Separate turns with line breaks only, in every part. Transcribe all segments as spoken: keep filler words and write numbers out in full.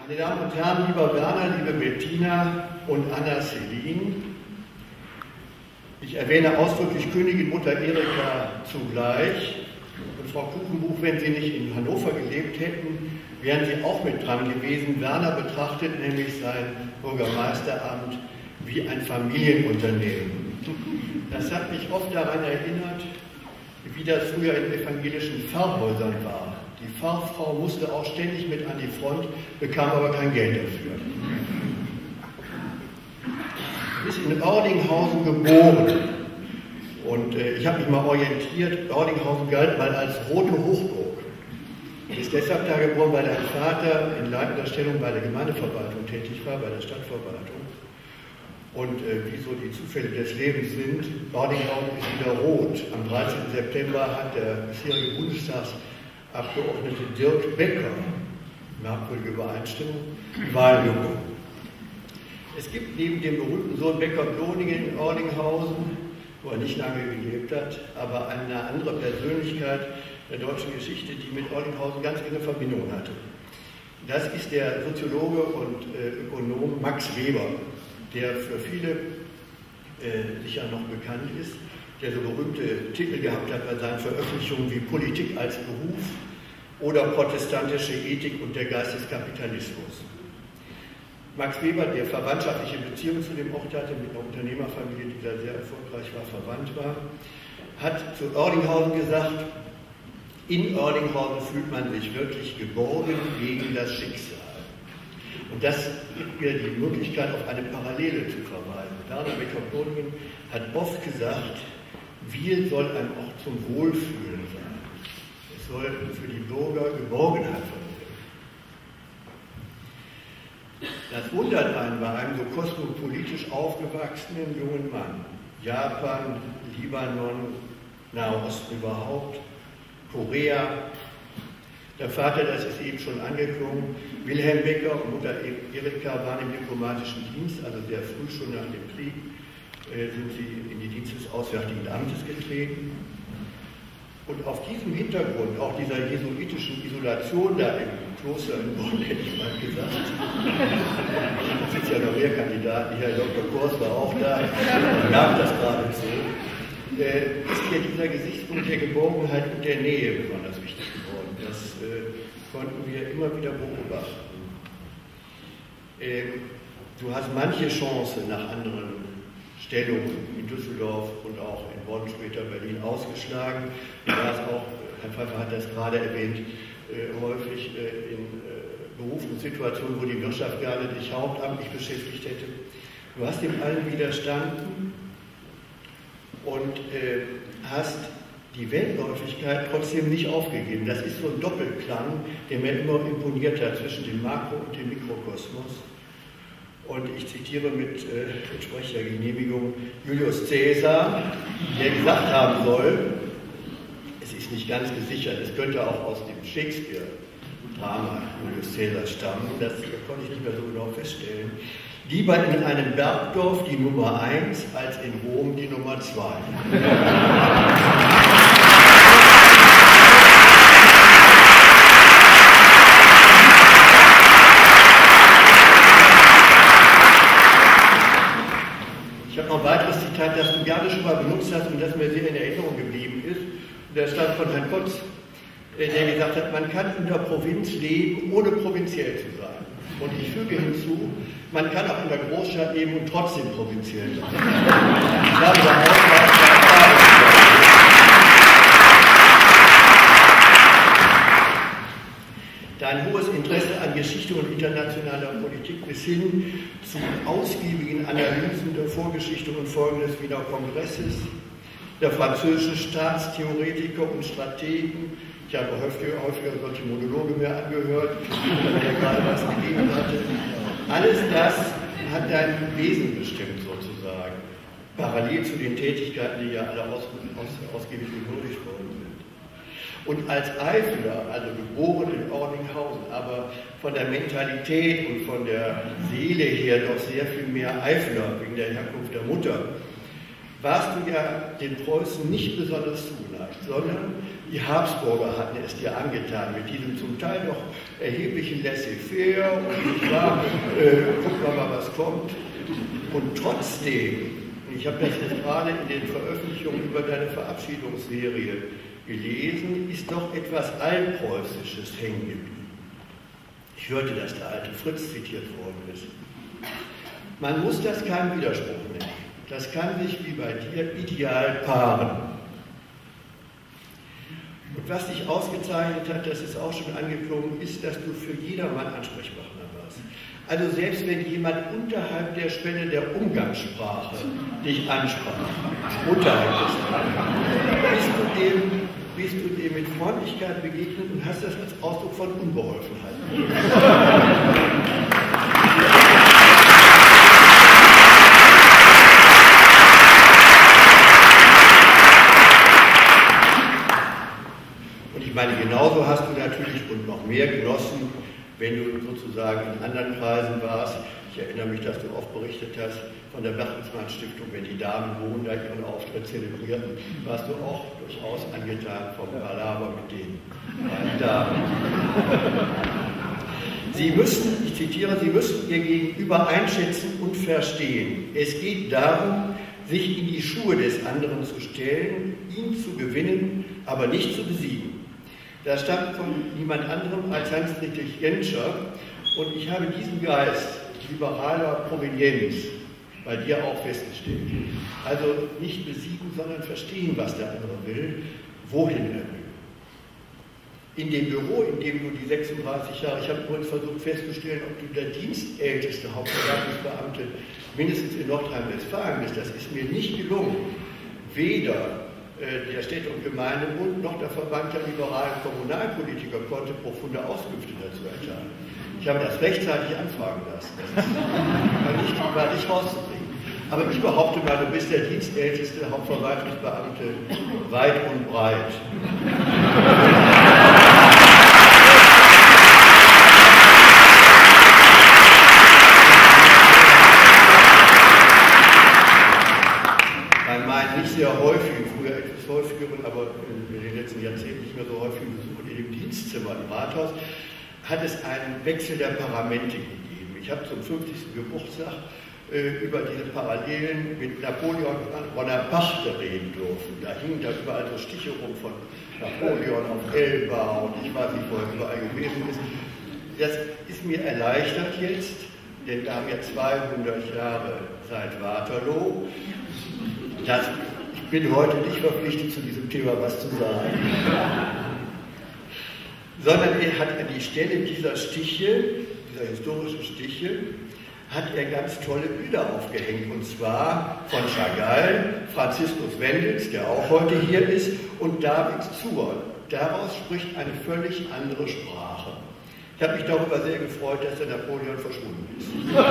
Meine Damen und Herren, lieber Werner, liebe Bettina und Anna-Celine, ich erwähne ausdrücklich Königin Mutter Erika zugleich. Und Frau Kuchenbuch, wenn Sie nicht in Hannover gelebt hätten, wären Sie auch mit dran gewesen. Werner betrachtet nämlich sein Bürgermeisteramt wie ein Familienunternehmen. Das hat mich oft daran erinnert, wie das früher in evangelischen Pfarrhäusern war. Die Pfarrfrau musste auch ständig mit an die Front, bekam aber kein Geld dafür. Ist in Oerdinghausen geboren und äh, ich habe mich mal orientiert. Oerdinghausen galt mal als rote Hochburg. Ist deshalb da geboren, weil dein Vater in leitender Stellung bei der Gemeindeverwaltung tätig war, bei der Stadtverwaltung. Und äh, wie so die Zufälle des Lebens sind, Oerdinghausen ist wieder rot. Am dreizehnten September hat der bisherige Bundestagsabgeordnete Dirk Becker, merkwürdige Übereinstimmung, die Wahl gewonnen. Es gibt neben dem berühmten Sohn Becker-Bloningen in Oerdinghausen, wo er nicht lange gelebt hat, aber eine andere Persönlichkeit der deutschen Geschichte, die mit Oerdinghausen ganz enge Verbindungen hatte. Das ist der Soziologe und äh, Ökonom Max Weber, der für viele äh, sicher noch bekannt ist, der so berühmte Titel gehabt hat bei seinen Veröffentlichungen wie Politik als Beruf oder Protestantische Ethik und der Geist des Kapitalismus. Max Weber, der verwandtschaftliche Beziehungen zu dem Ort hatte, mit einer Unternehmerfamilie, die da sehr erfolgreich war, verwandt war, hat zu Oerdinghausen gesagt, in Oerdinghausen fühlt man sich wirklich geborgen gegen das Schicksal. Und das gibt mir die Möglichkeit, auf eine Parallele zu verweisen. Werner Becker-Bloningen hat oft gesagt, Wiel soll ein Ort zum Wohlfühlen sein. Es soll für die Bürger Geborgenheit vermitteln. Das wundert einen bei einem so kosmopolitisch aufgewachsenen jungen Mann. Japan, Libanon, Nahosten überhaupt, Korea. Der Vater, das ist eben schon angekommen, Wilhelm Becker und Mutter Erika waren im diplomatischen Dienst, also sehr früh schon nach dem Krieg äh, sind sie in die Dienste des Auswärtigen Amtes getreten. Und auf diesem Hintergrund, auch dieser jesuitischen Isolation da im Kloster in Bonn, hätte ich mal gesagt, es sind ja noch mehr Kandidaten, Herr Doktor Kors war auch da, ich gab das geradezu, äh, ist hier dieser Gesichtspunkt der Geborgenheit und der Nähe besonders wichtig geworden. Das äh, konnten wir immer wieder beobachten. Äh, du hast manche Chance nach anderen Stellungen in Düsseldorf und auch in Bonn, später Berlin ausgeschlagen. Du warst auch, Herr Pfeiffer hat das gerade erwähnt, äh, häufig äh, in äh, Berufen und Situationen, wo die Wirtschaft gerne dich hauptamtlich beschäftigt hätte. Du hast dem allen widerstanden und äh, hast die Weltläufigkeit trotzdem nicht aufgegeben. Das ist so ein Doppelklang, der mir immer imponiert hat zwischen dem Makro- und dem Mikrokosmos. Und ich zitiere mit äh, entsprechender Genehmigung Julius Caesar, der gesagt haben soll, es ist nicht ganz gesichert, es könnte auch aus dem Shakespeare-Drama Julius Caesar stammen, das konnte ich nicht mehr so genau feststellen. Lieber in einem Bergdorf die Nummer eins als in Rom die Nummer zwei. Ich habe noch ein weiteres Zitat, das du gerne schon mal benutzt hast und das mir sehr in Erinnerung geblieben ist. Der stammt von Herrn Kotz, der gesagt hat, man kann in der Provinz leben, ohne provinziell zu sein. Und ich füge hinzu, man kann auch in der Großstadt leben und trotzdem provinziell sein. Ich glaube, der Dein hohes Interesse an Geschichte und internationaler Politik bis hin zu ausgiebigen Analysen der Vorgeschichte und Folgen des Wiener Kongresses, der französischen Staatstheoretiker und Strategen. Ich habe häufiger, häufiger solche Monologe mehr angehört, weil er gerade was gegeben hatte. Alles das hat dein Wesen bestimmt sozusagen, parallel zu den Tätigkeiten, die ja alle aus, aus, ausgiebig gewürdigt worden sind. Und als Eifler, also geboren in Oerdinghausen, aber von der Mentalität und von der Seele her doch sehr viel mehr Eifler wegen der Herkunft der Mutter, warst du ja den Preußen nicht besonders zugeneigt, sondern die Habsburger hatten es dir angetan, mit diesem zum Teil doch erheblichen Laissez-faire und ich war, äh, guck mal, was kommt. Und trotzdem, ich habe das jetzt gerade in den Veröffentlichungen über deine Verabschiedungsserie gelesen, ist doch etwas Altpreußisches hängen geblieben. Ich hörte, dass der alte Fritz zitiert worden ist. Man muss das keinen Widerspruch nennen. Das kann sich wie bei dir ideal paaren. Und was dich ausgezeichnet hat, das ist auch schon angeklungen, ist, dass du für jedermann Ansprechpartner warst. Also selbst wenn jemand unterhalb der Schwelle der Umgangssprache dich ansprach, unterhalb des bist du dem, bist du dem mit Freundlichkeit begegnet und hast das als Ausdruck von Unbeholfenheit. Ich meine, genauso hast du natürlich und noch mehr genossen, wenn du sozusagen in anderen Kreisen warst. Ich erinnere mich, dass du oft berichtet hast von der Bertelsmann Stiftung, wenn die Damen wohnen, da ihren Auftritt zelebrierten, warst du auch durchaus angetan vom Palaver mit den beiden Damen. Sie müssen, ich zitiere, Sie müssen Ihr Gegenüber einschätzen und verstehen. Es geht darum, sich in die Schuhe des anderen zu stellen, ihn zu gewinnen, aber nicht zu besiegen. Das stammt von niemand anderem als Hans-Dietrich Genscher und ich habe diesen Geist liberaler Provenienz bei dir auch festgestellt. Also nicht besiegen, sondern verstehen, was der andere will, wohin er will. In dem Büro, in dem du die sechsunddreißig Jahre, ich habe übrigens versucht festzustellen, ob du der dienstälteste Hauptverwaltungsbeamte mindestens in Nordrhein-Westfalen bist. Das ist mir nicht gelungen. Weder der Städte- und Gemeindebund noch der Verband der liberalen Kommunalpolitiker konnte profunde Auskünfte dazu erteilen. Ich habe das rechtzeitig anfragen lassen. Das war nicht, war nicht rauszukriegen. Aber ich behaupte mal, du bist der dienstälteste Hauptverwaltungsbeamte weit und breit. Nicht sehr häufig, früher etwas häufigeren, aber in den letzten Jahrzehnten nicht mehr so häufig Besuchen in dem Dienstzimmer im Rathaus, hat es einen Wechsel der Paramente gegeben. Ich habe zum fünfzigsten Geburtstag äh, über diese Parallelen mit Napoleon Bonaparte reden dürfen. Da hingen da überall so Stiche rum von Napoleon auf Elba und ich weiß nicht, wo er überall gewesen ist. Das ist mir erleichtert jetzt, denn wir haben ja zweihundert Jahre seit Waterloo. Das, ich bin heute nicht verpflichtet, zu diesem Thema was zu sagen. Sondern er hat an die Stelle dieser Stiche, dieser historischen Stiche, hat er ganz tolle Bilder aufgehängt. Und zwar von Chagall, Franziskus Wendels, der auch heute hier ist, und David Zuer. Daraus spricht eine völlig andere Sprache. Ich habe mich darüber sehr gefreut, dass der Napoleon verschwunden ist.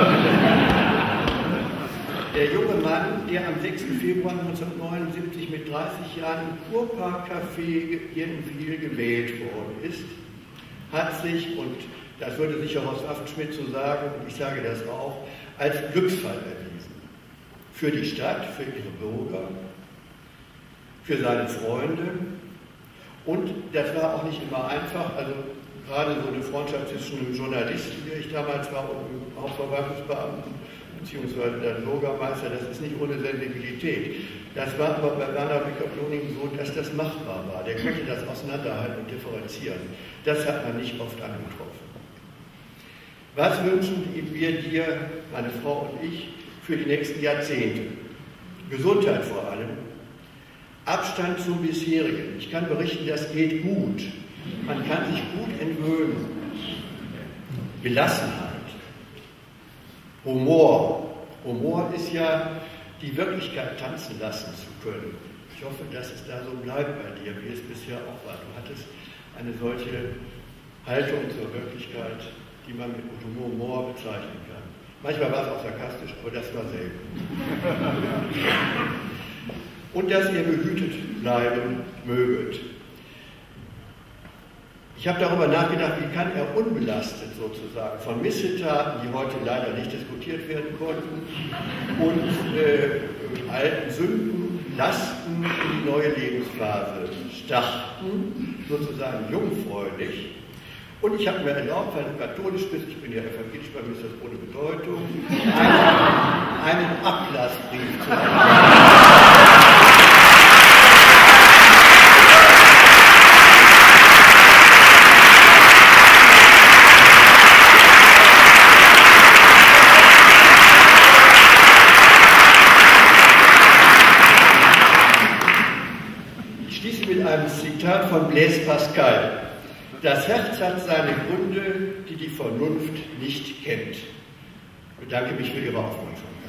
Der junge Mann, der am sechsten Februar neunzehnhundertneunundsiebzig mit dreißig Jahren im Kurpark-Café Jenwil gewählt worden ist, hat sich, und das würde sicher Horst Waffenschmidt so sagen, und ich sage das auch, als Glücksfall erwiesen. Für die Stadt, für ihre Bürger, für seine Freunde. Und das war auch nicht immer einfach, also gerade so eine Freundschaft zwischen einem Journalisten, der ich damals war, und einem Hauptverwaltungsbeamten, beziehungsweise der Bürgermeister, das ist nicht ohne Sensibilität. Das war aber bei Werner Bücker-Ploning so, dass das machbar war. Der konnte das auseinanderhalten und differenzieren. Das hat man nicht oft angetroffen. Was wünschen wir dir, meine Frau und ich, für die nächsten Jahrzehnte? Gesundheit vor allem, Abstand zum Bisherigen. Ich kann berichten, das geht gut. Man kann sich gut entwöhnen. Gelassenheit. Humor. Humor ist ja die Wirklichkeit tanzen lassen zu können. Ich hoffe, dass es da so bleibt bei dir, wie es bisher auch war. Du hattest eine solche Haltung zur Wirklichkeit, die man mit Humor bezeichnen kann. Manchmal war es auch sarkastisch, aber das war selten. Und dass ihr behütet bleiben möget. Ich habe darüber nachgedacht, wie kann er unbelastet sozusagen von Missetaten, die heute leider nicht diskutiert werden konnten, und äh, alten Sünden, Lasten in die neue Lebensphase starten, sozusagen jungfräulich. Und ich habe mir erlaubt, weil du katholisch bist, ich bin ja evangelisch, bei mir ist das ohne Bedeutung, einen, einen Ablassbrief zu machen. Ein Zitat von Blaise Pascal. Das Herz hat seine Gründe, die die Vernunft nicht kennt. Ich bedanke mich für Ihre Aufmerksamkeit.